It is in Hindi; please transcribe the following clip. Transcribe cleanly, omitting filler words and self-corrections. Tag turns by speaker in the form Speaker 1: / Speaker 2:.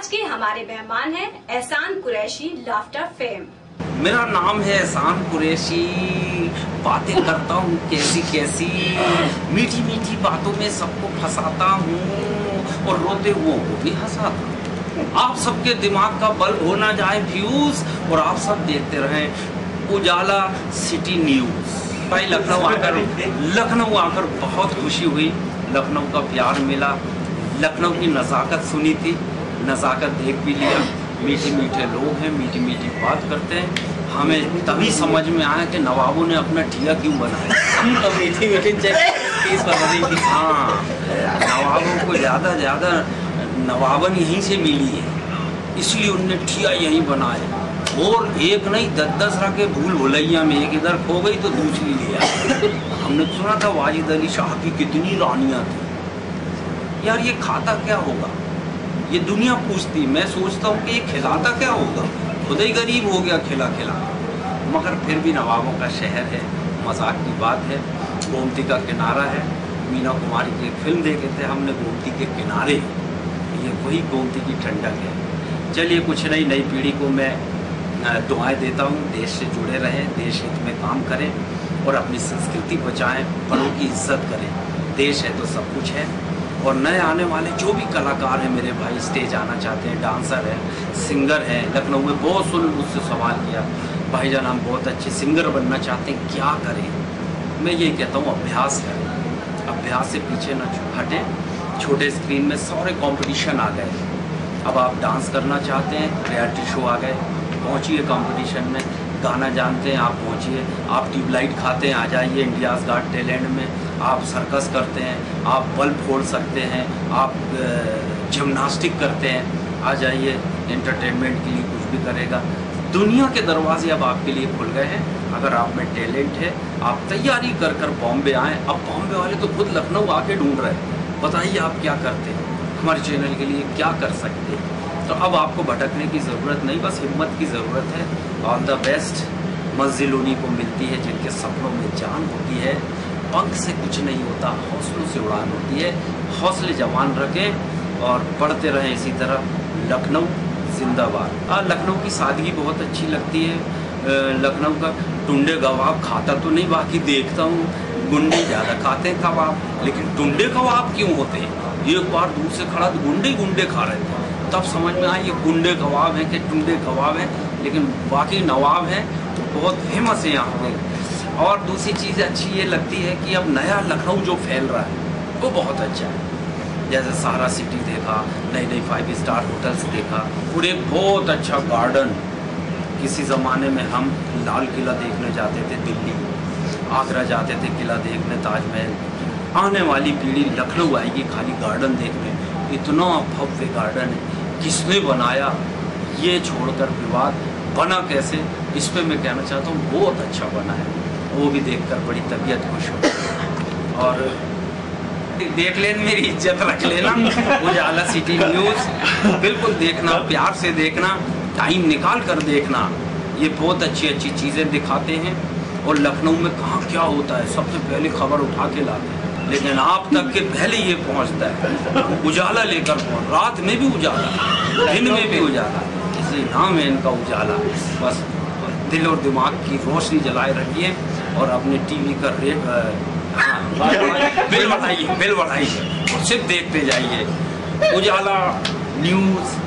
Speaker 1: आज के हमारे मेहमान हैं एहसान कुरैशी लाफ्टर फेम।
Speaker 2: मेरा नाम है एहसान कुरैशी, बातें करता हूँ कैसी कैसी, मीठी मीठी बातों में सबको फंसाता हूँ और रोते हुओं को भी हंसाता हूँ। आप सबके दिमाग का बल्ब हो ना जाए फ्यूज और आप सब देखते रहें उजाला सिटी न्यूज। भाई लखनऊ आकर बहुत खुशी हुई, लखनऊ का प्यार मिला, लखनऊ की नज़ाकत सुनी थी, नज़ाकत देख भी लिया। मीठे मीठे लोग हैं, मीठी मीठी बात करते हैं। हमें तभी समझ में आया कि नवाबों ने अपना ठिया क्यों बनाया।
Speaker 3: मीठी मीठी
Speaker 2: हाँ, नवाबों को ज़्यादा नवाबन यहीं से मिली है, इसलिए उनने ठिया यहीं बनाए। और एक नहीं 10-10 रखे भूल भुलैया में, एक इधर खो गई तो दूसरी लिया। हमने सुना था वाजिद अली शाह की कितनी रानियाँ थी। यार ये खाता क्या होगा, ये दुनिया पूछती। मैं सोचता हूँ कि ये खिलाता क्या होगा, खुद ही गरीब हो गया खिला खिला। मगर फिर भी नवाबों का शहर है, मजाक की बात है। गोमती का किनारा है, मीना कुमारी की एक फिल्म देखे थे हमने, गोमती के किनारे, ये वही गोमती की ठंडक है। चलिए कुछ नई पीढ़ी को मैं दुआएं देता हूँ, देश से जुड़े रहें, देश हित में काम करें और अपनी संस्कृति बचाएं, बड़ों की इज्जत करें। देश है तो सब कुछ है। और नए आने वाले जो भी कलाकार हैं मेरे भाई, स्टेज आना चाहते हैं, डांसर हैं, सिंगर हैं, लखनऊ में बहुत सुन मुझसे सवाल किया, भाईजान हम बहुत अच्छे सिंगर बनना चाहते हैं, क्या करें? मैं ये कहता हूँ अभ्यास करें, अभ्यास से पीछे न हटें। छोटे स्क्रीन में सारे कंपटीशन आ गए। अब आप डांस करना चाहते हैं, रियलिटी शो आ गए, पहुँचिए कंपटीशन में। गाना जानते हैं आप, पहुँचिए। आप ट्यूबलाइट खाते हैं, आ जाइए इंडियाज़ गॉट टैलेंट में। आप सर्कस करते हैं, आप बल्ब फोड़ सकते हैं, आप जिम्नास्टिक करते हैं, आ जाइए। एंटरटेनमेंट के लिए कुछ भी करेगा। दुनिया के दरवाजे अब आपके लिए खुल गए हैं। अगर आप में टैलेंट है, आप तैयारी कर बॉम्बे आएँ। अब बॉम्बे वाले तो खुद लखनऊ आके ढूंढ रहे हैं, बताइए आप क्या करते हैं, हमारे चैनल के लिए क्या कर सकते हैं। तो अब आपको भटकने की ज़रूरत नहीं, बस हिम्मत की ज़रूरत है। All the best. मंजिल उन्हीं को मिलती है जिनके सपनों में जान होती है। पंख से कुछ नहीं होता, हौसलों से उड़ान होती है। हौसले जवान रखें और बढ़ते रहें इसी तरह। लखनऊ जिंदाबाद। लखनऊ की सादगी बहुत अच्छी लगती है। लखनऊ का टुंडे कबाब खाता तो नहीं, बाकी देखता हूँ गुंडे ज़्यादा खाते हैं कबाब, लेकिन टुंडे कबाब क्यों होते हैं? एक बार दूर से खड़ा तो गुंडे खा रहे थे, तब समझ में आया ये गुंडे कबाब हैं कि टुंडे कबाब हैं, लेकिन बाकी नवाब हैं तो बहुत फेमस है यहाँ पे। और दूसरी चीज़ अच्छी ये लगती है कि अब नया लखनऊ जो फैल रहा है वो बहुत अच्छा है। जैसे सहारा सिटी देखा, नई 5 स्टार होटल्स देखा, और एक बहुत अच्छा गार्डन। किसी ज़माने में हम लाल किला देखने जाते थे दिल्ली, आगरा जाते थे किला देखने, ताजमहल। आने वाली पीढ़ी लखनऊ आएगी खाली गार्डन देखने। इतना भव्य गार्डन है, किसने बनाया ये छोड़कर विवाद, बना कैसे, इस पे मैं कहना चाहता हूँ बहुत अच्छा बना है। वो भी देखकर बड़ी तबीयत खुश हो। और देख लेना, मेरी इज्जत रख लेना। उजाला सिटी न्यूज़ बिल्कुल देखना, प्यार से देखना, टाइम निकाल कर देखना। ये बहुत अच्छी चीज़ें दिखाते हैं और लखनऊ में कहाँ क्या होता है सबसे पहले खबर उठा के लाते हैं, लेकिन आप तक के पहले ये पहुँचता है। उजाला लेकर पहुँच, रात में भी उजाला, दिन में भी उजाला, इसलिए नाम है इनका उजाला। बस दिल और दिमाग की रोशनी जलाए रखिए और अपने टीवी का बिल बढ़ाइए और सिर्फ देखते जाइए। उजाला न्यूज़